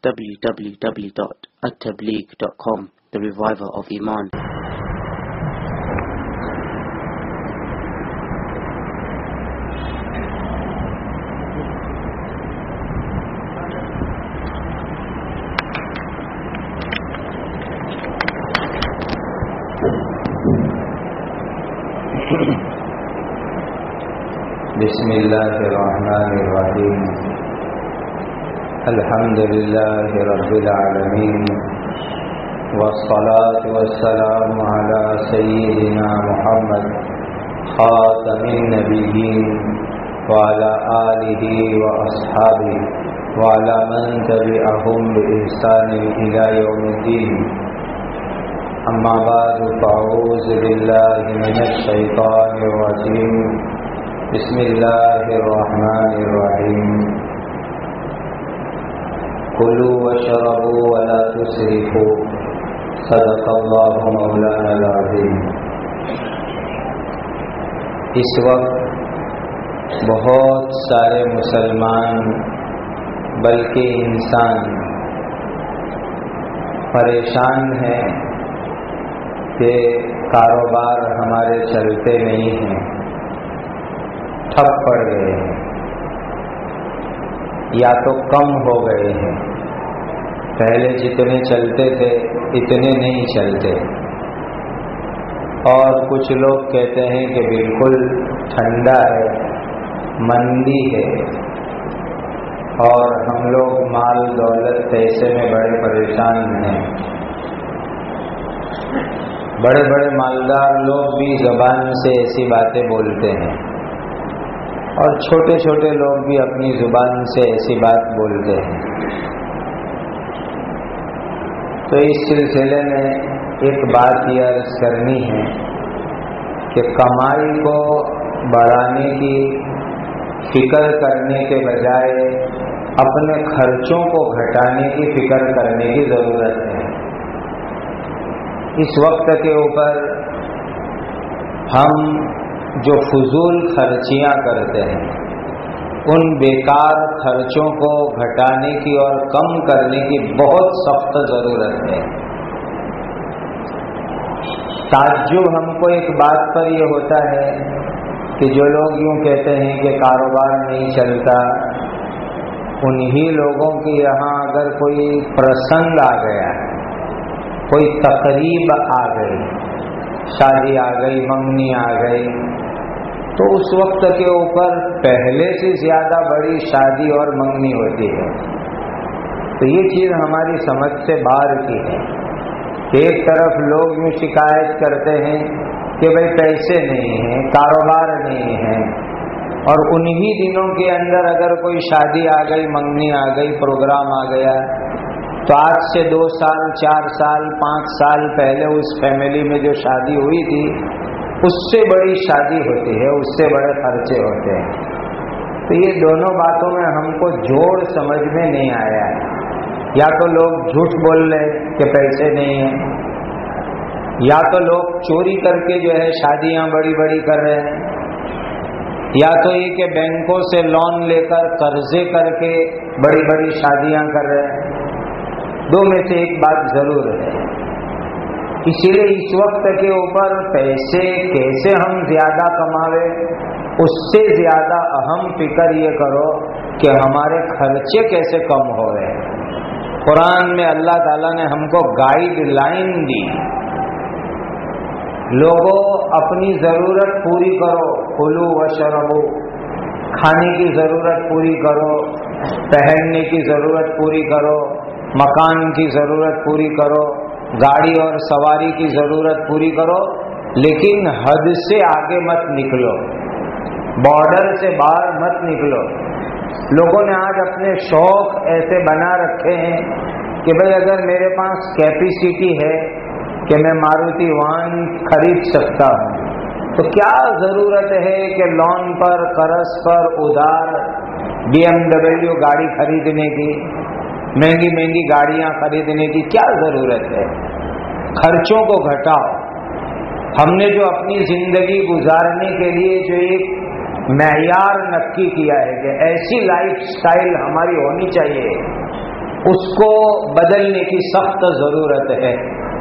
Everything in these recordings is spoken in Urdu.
www.attableek.com, the reviver of Iman. بسم اللہ الرحمن الرحیم الحمد للہ رب العالمین والصلاة والسلام علی سیدنا محمد خاتم النبیین وعلی آلہ واصحابہ وعلی من تبعہم بإحسان الی یوم الدین. اما بعد فاعوذ باللہ من الشیطان الرجیم. بسم اللہ الرحمن الرحیم. کلوا واشربوا ولا تسرفوا صدق اللہ مولانا العظیم. اس وقت بہت سارے مسلمان بلکہ انسان پریشان ہیں کہ کاروبار ہمارے چلتے نہیں ہیں، ٹھپ پڑ گئے ہیں یا تو کم ہو گئے ہیں. پہلے جتنے چلتے تھے اتنے نہیں چلتے. اور کچھ لوگ کہتے ہیں کہ بالکل ٹھنڈا ہے، مندی ہے، اور ہم لوگ مال دولت پیسے میں بڑے پریشان ہیں. بڑے بڑے مالدار لوگ بھی زبان سے ایسی باتیں بولتے ہیں، اور چھوٹے چھوٹے لوگ بھی اپنی زبان سے ایسی بات بولتے ہیں. تو اس سلسلے میں ایک بات یہ عرض کرنی ہے کہ کمائی کو بڑھانے کی فکر کرنے کے بجائے اپنے خرچوں کو گھٹانے کی فکر کرنے کی ضرورت ہے. اس وقت کے اوپر ہم جو فضول خرچیاں کرتے ہیں، ان بیکار خرچوں کو گھٹانے کی اور کم کرنے کی بہت سخت ضرورت ہے. تعجب ہم کو ایک بات پر یہ ہوتا ہے کہ جو لوگ یوں کہتے ہیں کہ کاروبار نہیں چلتا، انہی لوگوں کے یہاں اگر کوئی پرسنگ آ گیا، کوئی تقریب آ گئی، شادی آ گئی، منگنی آ گئی، تو اس وقت کے اوپر پہلے سے زیادہ بڑی شادی اور منگنی ہوتی ہے. تو یہ چیز ہماری سمجھ سے باہر کی ہے. ایک طرف لوگ یوں شکایت کرتے ہیں کہ بھئی پیسے نہیں ہیں، کاروبار نہیں ہے، اور انہی دنوں کے اندر اگر کوئی شادی آ گئی، منگنی آ گئی، پروگرام آ گیا، تو آج سے 2 سال 4 سال 5 سال پہلے اس فیملی میں جو شادی ہوئی تھی اس سے بڑی شادی ہوتی ہے، اس سے بڑے خرچے ہوتے ہیں. تو یہ دونوں باتوں میں ہم کو جوڑ سمجھ میں نہیں آیا ہے. یا تو لوگ جھوٹ بول رہے کہ پیسے نہیں ہیں، یا تو لوگ چوری کر کے جو ہے شادیاں بڑی بڑی کر رہے ہیں، یا تو یہ کہ بینکوں سے لون لے کر قرضے کر کے بڑی بڑی شادیاں کر رہے ہیں. دو میں سے ایک بات ضرور ہے. اسی لیے اس وقت کے اوپر پیسے کیسے ہم زیادہ کماوے، اس سے زیادہ اہم فکر یہ کرو کہ ہمارے خرچے کیسے کم ہو رہے ہیں. قرآن میں اللہ تعالیٰ نے ہم کو گائیڈ لائن دی. لوگوں اپنی ضرورت پوری کرو، کلوا واشربوا، کھانے کی ضرورت پوری کرو، پہننے کی ضرورت پوری کرو، مکان کی ضرورت پوری کرو، گاڑی اور سواری کی ضرورت پوری کرو، لیکن حد سے آگے مت نکلو، بارڈر سے باہر مت نکلو. لوگوں نے آج اپنے شوق ایسے بنا رکھے ہیں کہ بھئی اگر میرے پاس کیپیسٹی ہے کہ میں ماروتی وان خرید سکتا ہوں، تو کیا ضرورت ہے کہ لون پر، قرض پر، ادھار BMW گاڑی خریدنے کی، مہنگی مہنگی گاڑیاں خریدنے کی کیا ضرورت ہے؟ خرچوں کو گھٹاؤ. ہم نے جو اپنی زندگی گزارنے کے لیے جو ایک معیار نکی کیا ہے کہ ایسی لائف سٹائل ہماری ہونی چاہیے اس کو بدلنے کی سخت ضرورت ہے.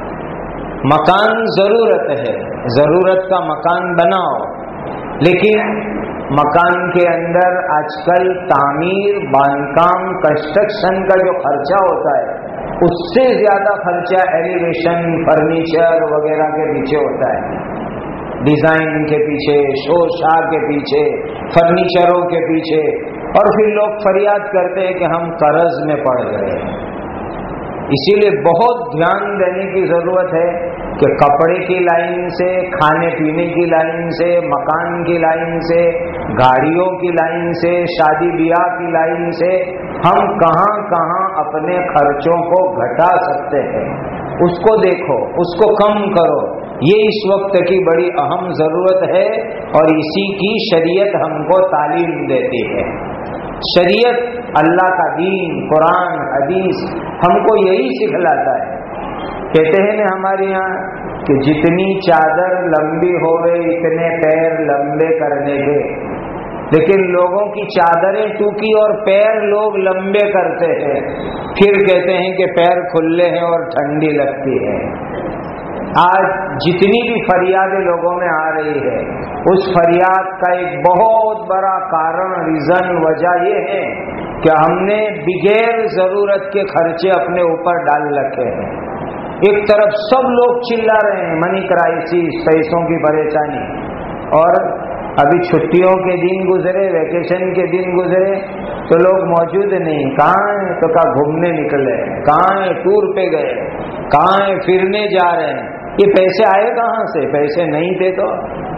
مکان ضرورت ہے، ضرورت کا مکان بناؤ، لیکن مکان کے اندر آج کل تعمیر، باندھکام، کنسٹرکشن کا جو خرچہ ہوتا ہے اس سے زیادہ خرچہ ایلیویشن، فرنیچر وغیرہ کے پیچھے ہوتا ہے. ڈیزائن کے پیچھے، شو شاہ کے پیچھے، فرنیچروں کے پیچھے، اور پھر لوگ فریاد کرتے ہیں کہ ہم قرض میں پڑ گئے. اسی لیے بہت دھیان دینے کی ضرورت ہے کہ کپڑے کی لائن سے، کھانے پینے کی لائن سے، مکان کی لائن سے، گاڑیوں کی لائن سے، شادی بیاہ کی لائن سے ہم کہاں کہاں اپنے خرچوں کو گھٹا سکتے ہیں، اس کو دیکھو، اس کو کم کرو. یہ اس وقت کی بڑی اہم ضرورت ہے اور اسی کی شریعت ہم کو تعلیم دیتی ہے. شریعت، اللہ کا دین، قرآن، حدیث ہم کو یہی سکھلاتا ہے. کہتے ہیں نا ہمارے یہاں کہ جتنی چادر لمبی ہوئے اتنے پیر لمبے کرنے کے، لیکن لوگوں کی چادریں ٹوکی اور پیر لوگ لمبے کرتے ہیں، پھر کہتے ہیں کہ پیر کھلے ہیں اور ٹھنڈی لگتی ہے. آج جتنی بھی فریادیں لوگوں میں آ رہی ہے، اس فریاد کا ایک بہت بڑا کارن، ریزن، وجہ یہ ہے کہ ہم نے بغیر ضرورت کے خرچے اپنے اوپر ڈال رکھے ہیں. ایک طرف سب لوگ چلا رہے ہیں منی کرائسس، پیسوں کی پریشانی، اور ابھی چھٹیوں کے دن گزرے، ویکیشن کے دن گزرے تو لوگ موجود نہیں. کہاں ہیں؟ تو کہاں گھومنے نکلے، کہاں ہیں؟ ٹور پہ گئے، کہاں ہیں؟ پھرنے جا رہے ہیں. یہ پیسے آئے کہاں سے؟ پیسے نہیں تھے تو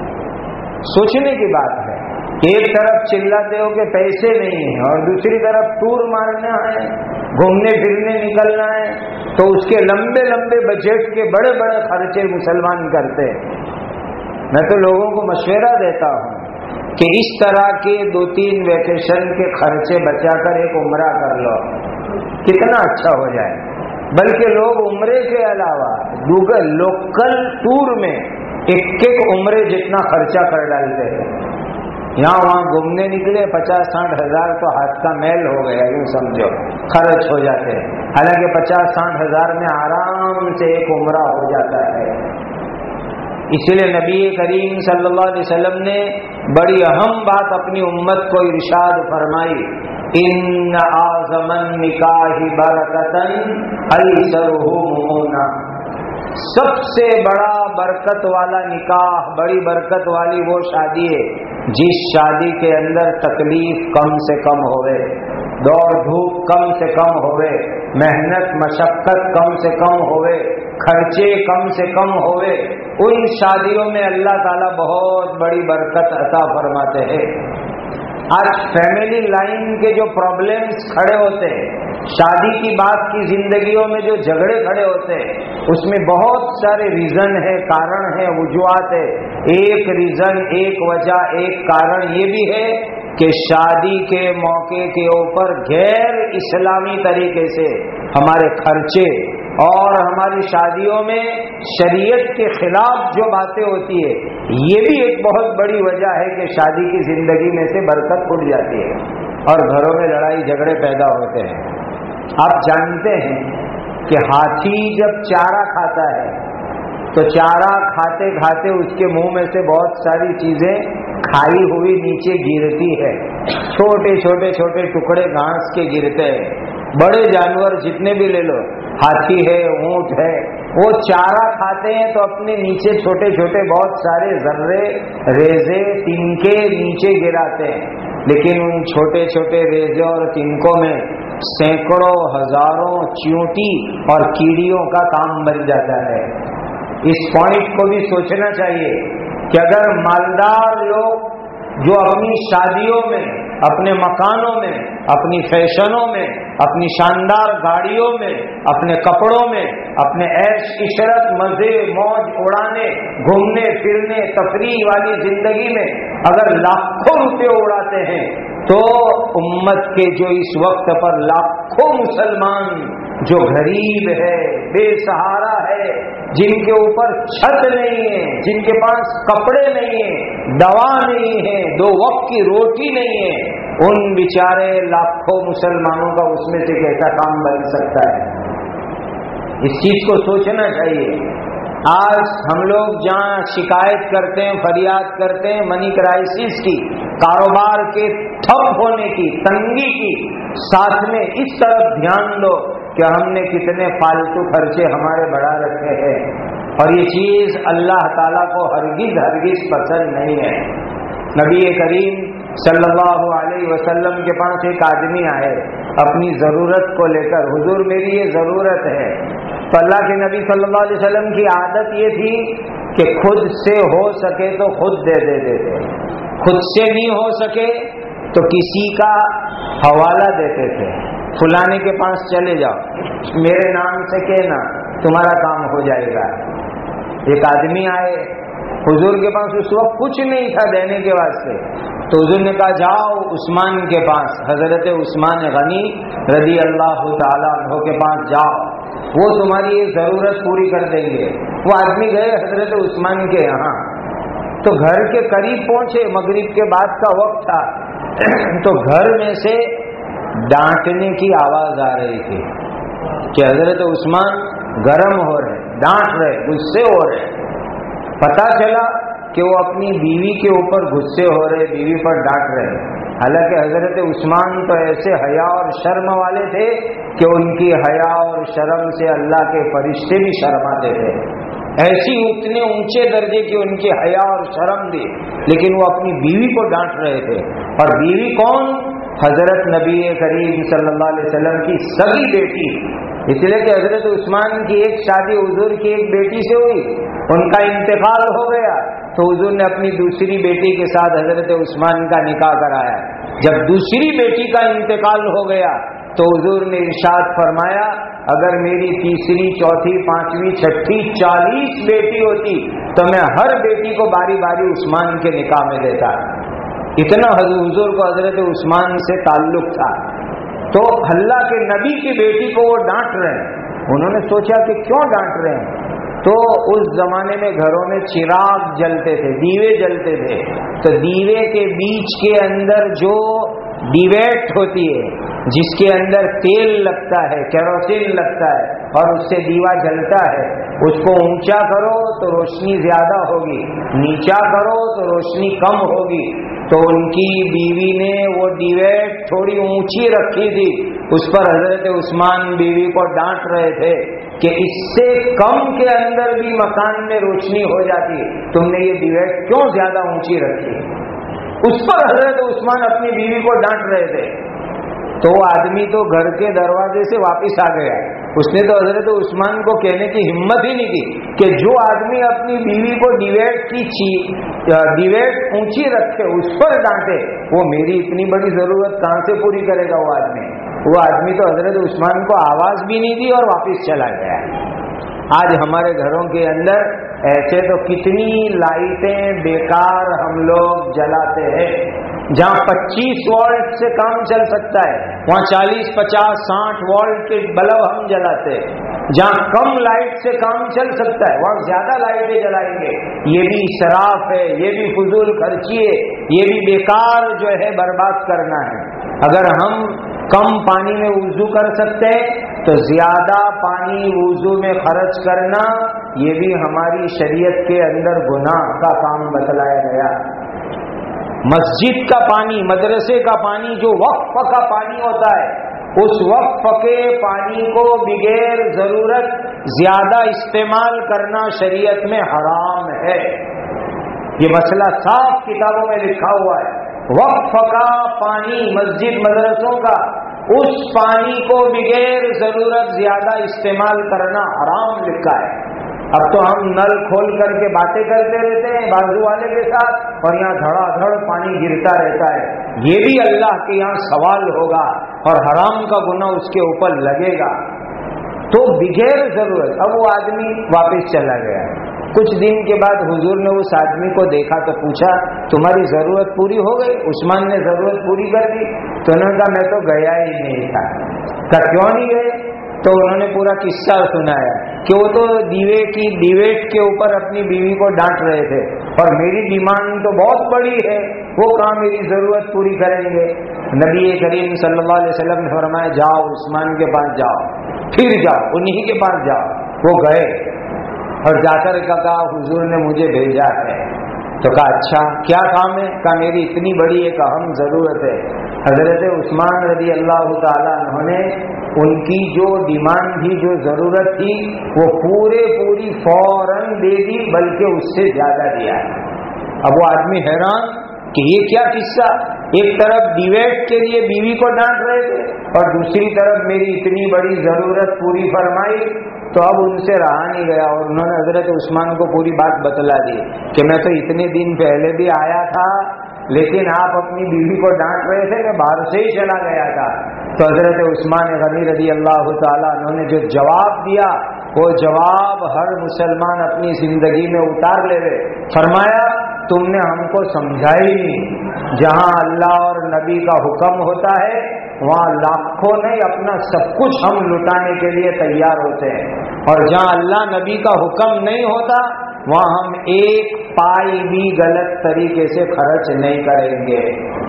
سوچنے کی بات ہے. ایک طرف چلاتے ہو کہ پیسے نہیں ہیں اور دوسری طرف ٹور مارنا ہے، گھومنے پھرنے نکلنا ہے، تو اس کے لمبے لمبے بجٹ کے بڑے بڑے خرچے مسلمان کرتے ہیں. میں تو لوگوں کو مشورہ دیتا ہوں کہ اس طرح کے 2-3 ویکیشن کے خرچے بچا کر ایک عمرہ کر لو، کتنا اچھا ہو جائے. بلکہ لوگ عمرے کے علاوہ گوگل لوکل ٹور میں ایک عمرے جتنا خرچہ کر ڈالتے ہیں. یہاں وہاں گھومنے نکلے 50-60 ہزار تو ہاتھ کا میل ہو گیا، یوں سمجھو خرچ ہو جاتے ہیں. حالانکہ 50-60 ہزار میں آرام سے ایک عمرہ ہو جاتا ہے. اسی لیے نبی کریم صلی اللہ علیہ وسلم نے بڑی اہم بات اپنی امت کو ارشاد فرمائی، ان اعظم النکاح برکتن ایسرہ مؤونہ. سب سے بڑا برکت والا نکاح، بڑی برکت والی وہ شادی ہے جس شادی کے اندر تکلیف کم سے کم ہوئے، دوڑ دھوپ کم سے کم ہوئے، محنت مشقت کم سے کم ہوئے، خرچے کم سے کم ہوئے. ان شادیوں میں اللہ تعالیٰ بہت بڑی برکت عطا فرماتے ہیں. آج فیملی لائن کے جو پرابلمز کھڑے ہوتے ہیں، شادی کی بات کی زندگیوں میں جو جھگڑے کھڑے ہوتے ہیں، اس میں بہت سارے ریزن ہے، کارن ہے، وجوہات ہے. ایک ریزن، ایک وجہ، ایک کارن یہ بھی ہے کہ شادی کے موقع کے اوپر غیر اسلامی طریقے سے ہمارے خرچے اور ہماری شادیوں میں شریعت کے خلاف جو باتیں ہوتی ہے، یہ بھی ایک بہت بڑی وجہ ہے کہ شادی کی زندگی میں سے برکت اٹھ جاتی ہے اور گھروں میں لڑائی جھگڑے پیدا ہوتے ہیں. آپ جانتے ہیں کہ ہاتھی جب چارہ کھاتا ہے تو چارہ کھاتے کھاتے اس کے منہ میں سے بہت ساری چیزیں کھائی ہوئی نیچے گرتی ہے. چھوٹے چھوٹے چھوٹے ٹکڑے گھاس کے گرتے ہیں. بڑے جانور جتنے بھی لے لو، ہاتھی ہے، اونٹ ہے، وہ چارہ کھاتے ہیں تو اپنے نیچے چھوٹے چھوٹے بہت سارے ذرے، ریزے، تنکے نیچے گراتے ہیں. لیکن ان چھوٹے چھوٹے ریزے اور تنکوں میں سینکڑوں ہزاروں چیونٹی اور کیڑیوں کا کام بن جاتا ہے. اس پوائنٹ کو بھی سوچنا چاہیے کہ اگر مالدار لوگ جو اپنی شادیوں میں، اپنے مکانوں میں، اپنی فیشنوں میں، اپنی شاندار گاڑیوں میں، اپنے کپڑوں میں، اپنے عیش عشرت، مزے موج اڑانے، گھومنے پھرنے، تفریح والی زندگی میں اگر لاکھوں روپے اڑاتے ہیں، تو امت کے جو اس وقت پر لاکھوں مسلمان جو غریب ہے، بے سہارا ہے، جن کے اوپر چھت نہیں ہے، جن کے پاس کپڑے نہیں ہیں، دوا نہیں ہے، 2 وقت کی روٹی نہیں ہے، उन बेचारे लाखों मुसलमानों का उसमें से कैसा काम बन सकता है। इस चीज को सोचना चाहिए। आज हम लोग जहाँ शिकायत करते हैं, फरियाद करते हैं मनी क्राइसिस की, कारोबार के ठप होने की, तंगी की, साथ में इस तरफ ध्यान दो कि हमने कितने फालतू खर्चे हमारे बढ़ा रखे हैं, और ये चीज अल्लाह ताला को हरगिज पसंद नहीं है। नबी करीम सल्लल्लाहु अलैहि वसल्लम के पास एक आदमी आए अपनी जरूरत को लेकर, हुजूर मेरी ये जरूरत है। तो अल्लाह के नबी सल्लल्लाहु अलैहि वसल्लम की आदत ये थी कि खुद से हो सके तो खुद दे देते थे, खुद से नहीं हो सके तो किसी का हवाला देते थे। फलाने के पास चले जाओ, मेरे नाम से कहना, तुम्हारा काम हो जाएगा। एक आदमी आए हुजूर के पास, उस वक्त कुछ नहीं था देने के वास्ते, तो हुजूर ने कहा जाओ उस्मान के पास, हजरत उस्मान गनी रजी अल्लाह ताला अन्हु के पास जाओ, वो तुम्हारी ये जरूरत पूरी कर देंगे। वो आदमी गए हजरत उस्मान के यहाँ, तो घर के करीब पहुंचे, मगरिब के बाद का वक्त था, तो घर में से डांटने की आवाज आ रही थी कि हजरत उस्मान गर्म हो रहे, डांट रहे, गुस्से हो रहे। पता चला कि वो अपनी बीवी के ऊपर गुस्से हो रहे, बीवी पर डांट रहे। हालांकि हजरत उस्मान तो ऐसे हया और शर्म वाले थे कि उनकी हया और शर्म से अल्लाह के फरिश्ते भी शर्माते थे। ऐसी उतने ऊंचे दर्जे की उनकी हया और शर्म थी, लेकिन वो अपनी बीवी को डांट रहे थे। और बीवी कौन? हजरत नबी करीम सल्लल्लाहु अलैहि वसल्लम की सगी बेटी। इसलिए कि हजरत उस्मान की एक शादी हुजूर की एक बेटी से हुई, उनका इंतकाल हो गया, तो हुजूर ने अपनी दूसरी बेटी के साथ हजरत उस्मान का निकाह कराया। जब दूसरी बेटी का इंतकाल हो गया तो हुजूर ने इरशाद फरमाया, अगर मेरी तीसरी, चौथी, पांचवी, छठी 40 बेटी होती तो मैं हर बेटी को बारी बारी उस्मान के निकाह में देता। इतना हुजूर को हजरत उस्मान से ताल्लुक था। तो अल्लाह के नबी की बेटी को वो डांट रहे हैं। उन्होंने सोचा कि क्यों डांट रहे हैं, तो उस जमाने में घरों में चिराग जलते थे, दीवे जलते थे, तो दीवे के बीच के अंदर जो डिवेट होती है, जिसके अंदर तेल लगता है, केरोसिन लगता है, और उससे दीवा जलता है, उसको ऊंचा करो तो रोशनी ज्यादा होगी, नीचा करो तो रोशनी कम होगी। तो उनकी बीवी ने वो डिवेट थोड़ी ऊंची रखी थी, उस पर हजरत उस्मान बीवी को डांट रहे थे कि इससे कम के अंदर भी मकान में रोशनी हो जाती, तुमने ये डिवेट क्यों ज्यादा ऊंची रखी। उस पर हजरत उस्मान अपनी बीवी को डांट रहे थे। तो वो आदमी तो घर के दरवाजे से वापस आ गया। उसने तो हजरत उस्मान को कहने की हिम्मत ही नहीं की कि जो आदमी अपनी बीवी को डिवेट ऊंची रखे उस पर डांटे, वो मेरी इतनी बड़ी जरूरत कहां से पूरी करेगा। वो आदमी तो हजरत उस्मान को आवाज भी नहीं दी और वापस चला गया। आज हमारे घरों के अंदर ऐसे तो कितनी लाइटें बेकार हम लोग जलाते हैं। जहाँ 25 वोल्ट से काम चल सकता है वहाँ 40, 50, 60 वोल्ट के बल्ब हम जलाते हैं। जहाँ कम लाइट से काम चल सकता है वहाँ ज्यादा लाइटें जलाएंगे। ये भी इसराफ है, ये भी फजूल खर्ची है, ये भी बेकार जो है बर्बाद करना है। अगर हम कम पानी में वुजू कर सकते हैं तो ज्यादा पानी वुजू में खर्च करना ये भी हमारी शरीयत के अंदर गुनाह का काम बतलाया गया। मस्जिद का पानी, मदरसे का पानी, जो वक्फ का पानी होता है, उस वक्फ के पानी को बगैर जरूरत ज्यादा इस्तेमाल करना शरीयत में हराम है। ये मसला साफ किताबों में लिखा हुआ है। वक्फ का पानी, मस्जिद मदरसों का, उस पानी को बगैर जरूरत ज्यादा इस्तेमाल करना हराम लिखा है। अब तो हम नल खोल करके बातें करते रहते हैं बाजू वाले के साथ और यहाँ धड़ाधड़ पानी गिरता रहता है। ये भी अल्लाह के यहाँ सवाल होगा और हराम का गुनाह उसके ऊपर लगेगा। तो बगैर जरूरत अब वो आदमी वापस चला गया। कुछ दिन के बाद हुजूर ने उस आदमी को देखा तो पूछा, तुम्हारी जरूरत पूरी हो गई? उस्मान ने जरूरत पूरी कर दी। तो उन्होंने कहा मैं तो गया ही नहीं था। कहा क्यों नहीं गए? तो उन्होंने पूरा किस्सा सुनाया कि वो तो डिवेट के ऊपर अपनी बीवी को डांट रहे थे। اور میری ڈیمانڈ تو بہت بڑی ہے، وہ کہاں میری ضرورت پوری کریں گے؟ نبی کریم صلی اللہ علیہ وسلم نے فرمایا جاؤ عثمان کے پاس جاؤ، پھر جاؤ انہی کے پاس جاؤ۔ وہ گئے اور جا کر کہا حضور نے مجھے بھیجا ہے۔ تو کہا اچھا کیا کام ہے؟ کہا میری اتنی بڑی ایک اہم ضرورت ہے۔ حضرت عثمان رضی اللہ تعالیٰ عنہ نے ان کی جو ڈیمانڈ تھی، جو ضرورت تھی، وہ پوری فوراً دے دی، بلکہ اس سے زیادہ دیا۔ اب وہ آدمی حیران کہ یہ کیا قصہ، ایک طرف ڈیویٹ کے لیے بیوی کو ڈانٹ رہے تھے اور دوسری طرف میری اتنی بڑی ضرورت پوری فرمائی۔ تو اب ان سے رہا نہیں گیا اور انہوں نے حضرت عثمان کو پوری بات بتلا دی کہ میں تو اتنے دن پہلے بھی آیا تھا، لیکن آپ اپنی بیوی کو ڈانٹ رہے تھے، میں باہر سے ہی چلا گیا تھا۔ تو حضرت عثمان غنی رضی اللہ تعالیٰ انہوں نے جو جواب دیا، وہ جواب ہر مسلمان اپنی زندگی میں اتار لے گئے۔ فرمایا تم نے ہم کو سمجھا ہی نہیں، جہاں اللہ اور نبی کا حکم ہوتا ہے وہاں لاکھوں نہیں اپنا سب کچھ ہم لٹانے کے لیے تیار ہوتے ہیں، اور جہاں اللہ نبی کا حکم نہیں ہوتا وہاں ہم ایک پائی بھی غلط طریقے سے خرچ نہیں کریں گے،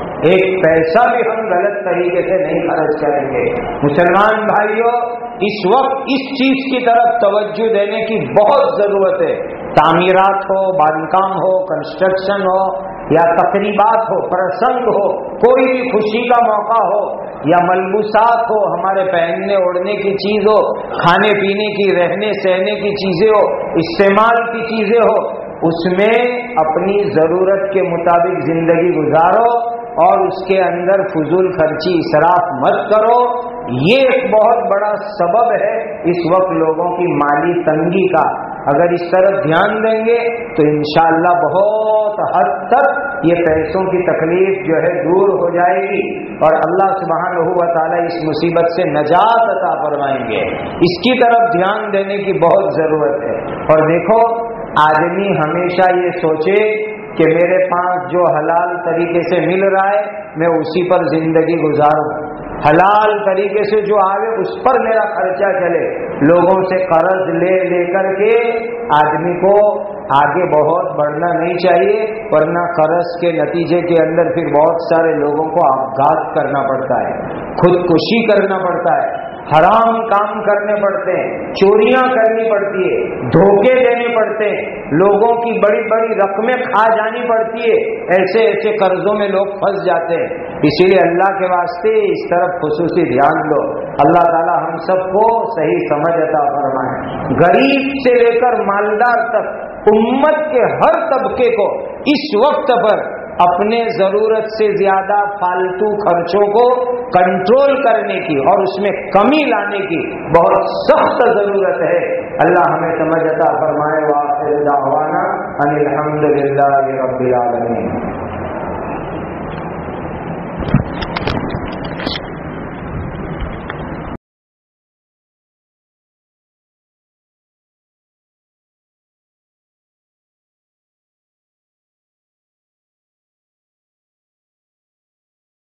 ایک پیسہ بھی ہم غلط طریقے سے نہیں خرچ کریں گے۔ مسلمان بھائیوں، اس وقت اس چیز کی طرف توجہ دینے کی بہت ضرورت ہے۔ تعمیرات ہو، باندھکام ہو، کنسٹرکشن ہو، یا تقریبات ہو، پرسنگ ہو، کوئی بھی خوشی کا موقع ہو، یا ملبوسات ہو، ہمارے پہننے اوڑھنے کی چیز ہو، کھانے پینے کی، رہنے سہنے کی چیزیں ہو، استعمال کی چیزیں ہو، اس میں اپنی ضرورت کے مطابق زندگی گزارو اور اس کے اندر فضول خرچی اسراف مت کرو۔ یہ ایک بہت بڑا سبب ہے اس وقت لوگوں کی مالی تنگی کا۔ اگر اس طرف دھیان دیں گے تو انشاءاللہ بہت حد تک یہ پیسوں کی تکلیف جو ہے دور ہو جائے گی اور اللہ سبحانہ و تعالیٰ اس مصیبت سے نجات عطا فرمائیں گے۔ اس کی طرف دھیان دینے کی بہت ضرورت ہے۔ اور دیکھو، آدمی ہمیشہ یہ سوچے کہ میرے پاس جو حلال طریقے سے مل رہا ہے میں اسی پر زندگی گزاروں، حلال طریقے سے جو آئے اس پر میرا خرچہ چلے۔ لوگوں سے قرض لے کر کے آدمی کو آگے بہت بڑھنا نہیں چاہیے، ورنہ قرض کے نتیجے کے اندر پھر بہت سارے لوگوں کو آغاز کرنا پڑتا ہے، خودکشی کرنا پڑتا ہے، حرام کام کرنے پڑتے ہیں، چوریاں کرنی پڑتی ہے، دھوکے دینے پڑتے ہیں، لوگوں کی بڑی بڑی رقمیں کھا جانی پڑتی ہے، ایسے قرضوں میں لوگ پھنس جاتے ہیں۔ اسی لیے اللہ کے واسطے اس طرف خصوصی دھیان دو۔ اللہ تعالی ہم سب کو صحیح سمجھ عطا فرمائے۔ غریب سے لے کر مالدار تک امت کے ہر طبقے کو اس وقت پر اپنے ضرورت سے زیادہ فالتو خرچوں کو کنٹرول کرنے کی اور اس میں کمی لانے کی بہت سخت ضرورت ہے۔ اللہ ہمیں سمجھ عطا فرمائے۔ وآخر دعوانا ان الحمد للہ رب العالمین۔